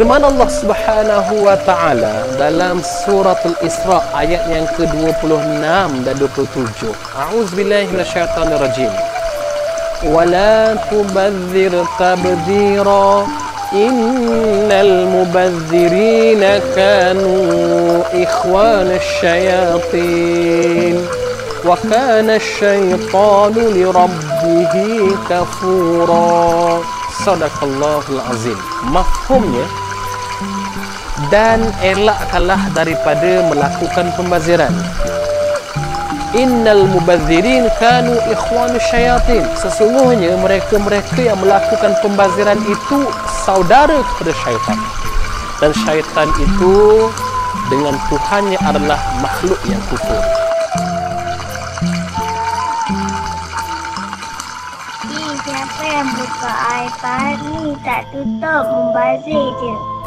Firman Allah Subhanahu wa taala dalam surah Al-Isra ayat yang ke-26 dan 27. A'udzubillahi minasyaitonirrajim. Wala tubadzir tabdzira innal mubadzirina kanu ikhwanasy syayatin wa kana asy-syaitanu li rabbih kafura. Sadaqallahul azim. Mafhumnya, dan elakkanlah daripada melakukan pembaziran. Innal mubadzirin kanu ikhwanus syayatin. Sesungguhnya mereka-mereka yang melakukan pembaziran itu saudara kepada syaitan. Dan syaitan itu dengan Tuhannya adalah makhluk yang kufur. Siapa yang buka iPad ni tak tutup, membazir je.